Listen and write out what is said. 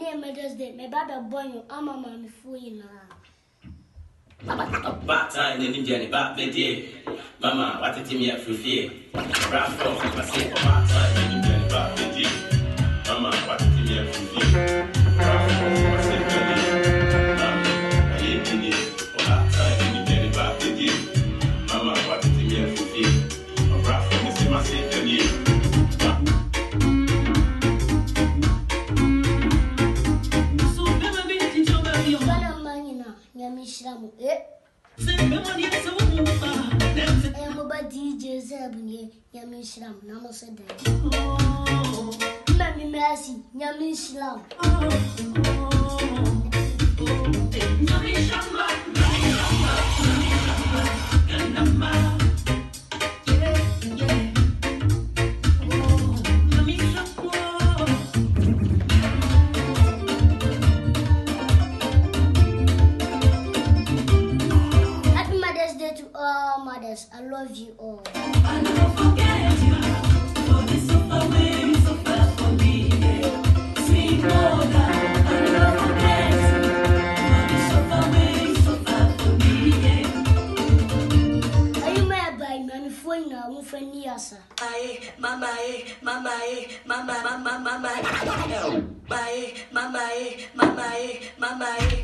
name Mother's Day. My baba born you. I'm a mommy for you now. Bad time in Indian, bad day. Mama, what did you for fear? Rap off, I say, bad time in Indian, bad day. Mama, what did you for fear? Rap off, I say, Mama, I ain't in it. Bad time in Indian, bad day. Mama, what did you for fear? Rap off, I say, Yamishramu, DJ Zabuni, Yamishram, Namosa. Mammy Mercy, Yamishram. I love you all. I never forget you. For the suffer way you suffer for me. Sweet mother, I never forget you. For the suffer way you suffer for me. Are you my boy, man? Phone now, I'm for Niasa. Aye, mama, mama, mama, mama, mama, mama, mama, mama, mama.